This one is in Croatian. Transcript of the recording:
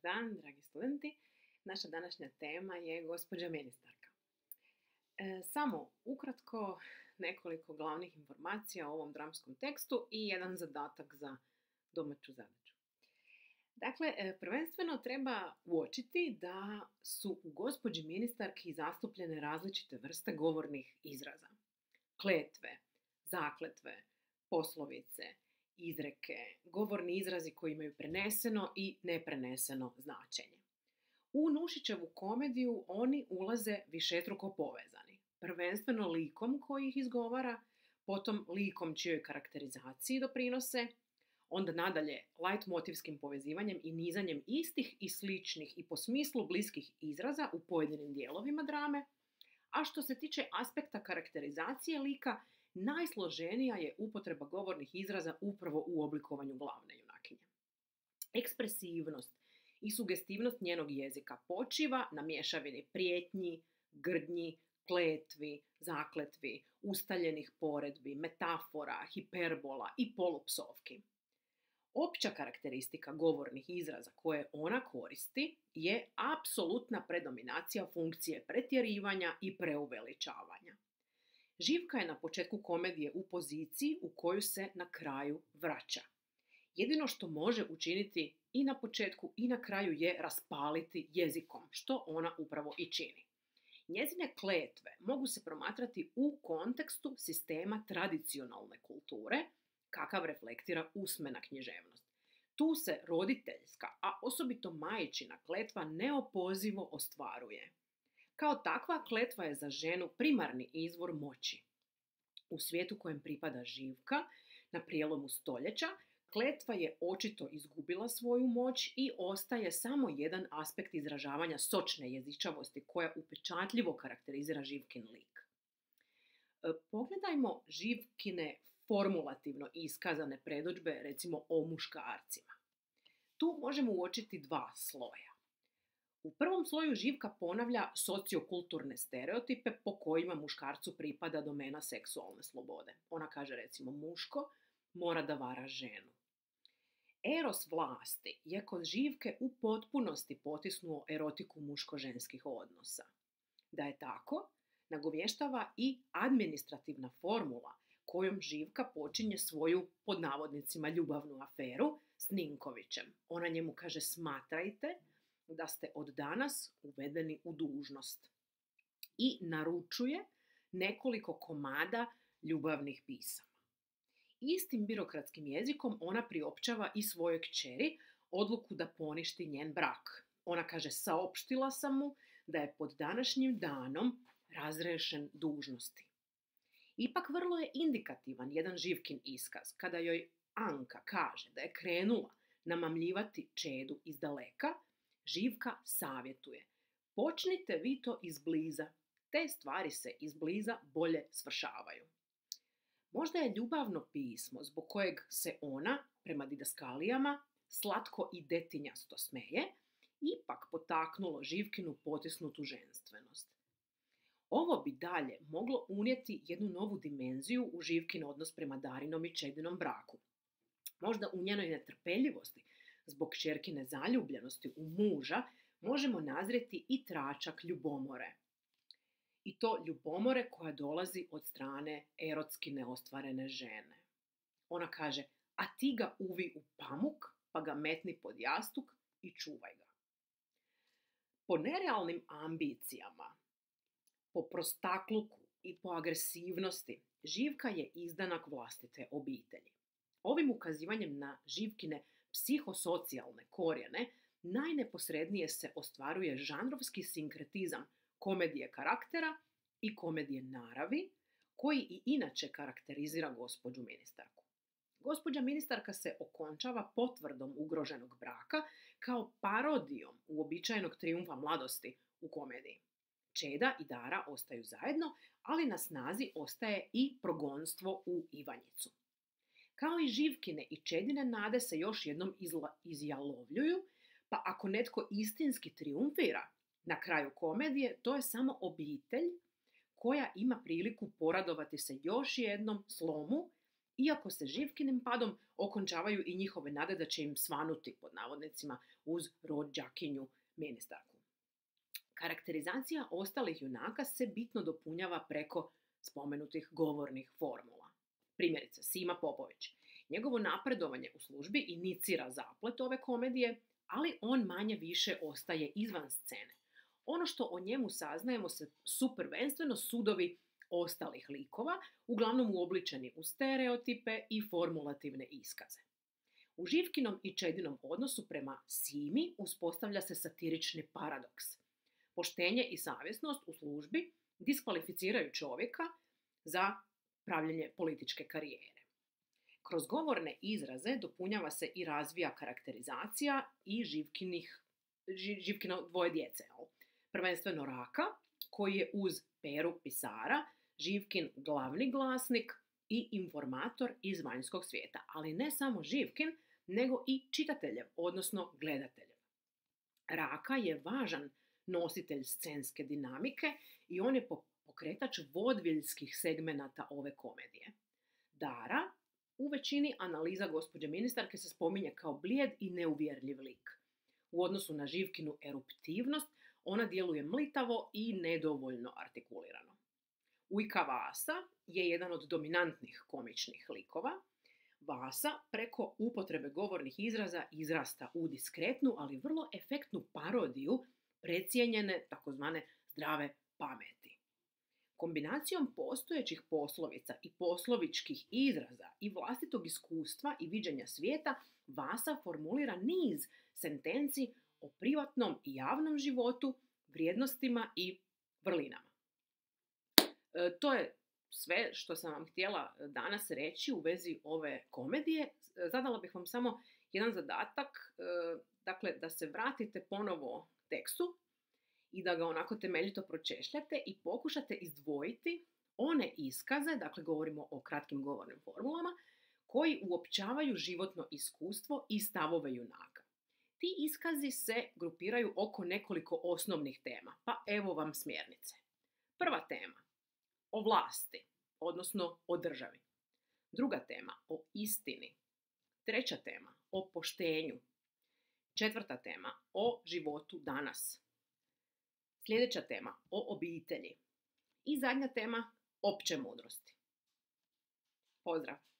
dan, dragi studenti. Naša današnja tema je gospođa ministarka. Samo ukratko nekoliko glavnih informacija o ovom dramskom tekstu i jedan zadatak za domaću zadaću. Dakle, prvenstveno treba uočiti da su u gospođi ministarki zastupljene različite vrste govornih izraza. Kletve, zakletve, poslovice, izreke, govorni izrazi koji imaju preneseno i nepreneseno značenje. U Nušićevu komediju oni ulaze višestruko povezani. Prvenstveno likom koji ih izgovara, potom likom čijoj karakterizaciji doprinose, onda nadalje lajtmotivskim povezivanjem i nizanjem istih i sličnih i po smislu bliskih izraza u pojedinim dijelovima drame, a što se tiče aspekta karakterizacije lika, najsloženija je upotreba govornih izraza upravo u oblikovanju glavne junakinje. Ekspresivnost i sugestivnost njenog jezika počiva na mješavini prijetnji, grdnji, kletvi, zakletvi, ustaljenih poredbi, metafora, hiperbola i polupsovki. Opća karakteristika govornih izraza koje ona koristi je apsolutna predominacija funkcije pretjerivanja i preuveličavanja. Živka je na početku komedije u poziciji u koju se na kraju vraća. Jedino što može učiniti i na početku i na kraju je raspaliti jezikom, što ona upravo i čini. Njezine kletve mogu se promatrati u kontekstu sistema tradicionalne kulture, kakav reflektira usmena književnost. Tu se roditeljska, a osobito majčina kletva neopozivo ostvaruje. Kao takva kletva je za ženu primarni izvor moći. U svijetu kojem pripada Živka, na prijelomu stoljeća, kletva je očito izgubila svoju moć i ostaje samo jedan aspekt izražavanja sočne jezičavosti koja upečatljivo karakterizira Živkin lik. Pogledajmo Živkine formulativno iskazane predodžbe, recimo o muškarcima. Tu možemo uočiti dva sloja. U prvom sloju Živka ponavlja sociokulturne stereotipe po kojima muškarcu pripada domena seksualne slobode. Ona kaže recimo muško mora da vara ženu. Eros vlasti je kod Živke u potpunosti potisnuo erotiku muško-ženskih odnosa. Da je tako, nagovještava i administrativna formula kojom Živka počinje svoju, pod navodnicima, ljubavnu aferu s Ninkovićem. Ona njemu kaže smatrajte da ste od danas uvedeni u dužnost. I naručuje nekoliko komada ljubavnih pisama. Istim birokratskim jezikom ona priopćava i svojoj kćeri odluku da poništi njen brak. Ona kaže saopštila sam mu da je pod današnjim danom razrešen dužnosti. Ipak vrlo je indikativan jedan Živkin iskaz kada joj Anka kaže da je krenula namamljivati Čedu iz daleka. Živka savjetuje: počnite vi to izbliza, te stvari se izbliza bolje svršavaju. Možda je ljubavno pismo zbog kojeg se ona, prema didaskalijama, slatko i detinjasto smeje, ipak potaknulo Živkinu potisnutu ženstvenost. Ovo bi dalje moglo unijeti jednu novu dimenziju u Živkin odnos prema Darinom i Čedinom braku. Možda u njenoj netrpeljivosti zbog kćerkine zaljubljenosti u muža možemo nazrijeti i tračak ljubomore. I to ljubomore koja dolazi od strane erotski neostvarene žene. Ona kaže, a ti ga uvi u pamuk, pa ga metni pod jastuk i čuvaj ga. Po nerealnim ambicijama, po prostakluku i po agresivnosti, Živka je izdanak vlastite obitelji. Ovim ukazivanjem na Živkine psihosocijalne korijene najneposrednije se ostvaruje žanrovski sinkretizam komedije karaktera i komedije naravi, koji i inače karakterizira gospođu ministarku. Gospođa ministarka se okončava potvrdom ugroženog braka kao parodijom uobičajenog trijumfa mladosti u komediji. Čeda i Dara ostaju zajedno, ali na snazi ostaje i progonstvo u Ivanjicu. Kao i Živkine i Čedine nade se još jednom izjalovljuju, pa ako netko istinski trijumfira na kraju komedije, to je samo obitelj koja ima priliku poradovati se još jednom slomu iako se Živkinim padom okončavaju i njihove nade da će im svanuti, pod navodnicima, uz rođakinju ministarku. Karakterizacija ostalih junaka se bitno dopunjava preko spomenutih govornih formula. Primjerice, Sima Popović. Njegovo napredovanje u službi inicira zaplet ove komedije, ali on manje više ostaje izvan scene. Ono što o njemu saznajemo su prvenstveno sudovi ostalih likova, uglavnom uobličeni u stereotipe i formulativne iskaze. U Živkinom i Čedinom odnosu prema Simi uspostavlja se satirični paradoks. Poštenje i savjesnost u službi diskvalificiraju čovjeka za pravljenje političke karijere. Kroz govorne izraze dopunjava se i razvija karakterizacija i Živkino dvoje djece. Prvenstveno Raka, koji je uz Peru pisara, Živkin glavni glasnik i informator iz vanjskog svijeta. Ali ne samo Živkin, nego i čitateljev, odnosno gledateljev. Raka je važan nositelj scenske dinamike i on je pokretač vodviljskih segmenata ove komedije. Dara u većini analiza gospođe ministarke se spominje kao blijed i neuvjerljiv lik. U odnosu na Živkinu eruptivnost, ona djeluje mlitavo i nedovoljno artikulirano. Ujka Vasa je jedan od dominantnih komičnih likova. Vasa preko upotrebe govornih izraza izrasta u diskretnu, ali vrlo efektnu parodiju precijenjene takozvane zdrave pameti. Kombinacijom postojećih poslovica i poslovičkih izraza i vlastitog iskustva i viđenja svijeta, Vasa formulira niz sentenci o privatnom i javnom životu, vrijednostima i vrlinama. To je sve što sam vam htjela danas reći u vezi ove komedije. Zadala bih vam samo jedan zadatak, dakle da se vratite ponovo tekstu i da ga onako temeljito pročešljate i pokušate izdvojiti one iskaze, dakle govorimo o kratkim govornim formulama, koji uopćavaju životno iskustvo i stavove junaka. Ti iskazi se grupiraju oko nekoliko osnovnih tema, pa evo vam smjernice. Prva tema, o vlasti, odnosno o državi. Druga tema, o istini. Treća tema, o poštenju. Četvrta tema, o životu danas. Sljedeća tema, o obitelji. I zadnja tema, opće mudrosti. Pozdrav!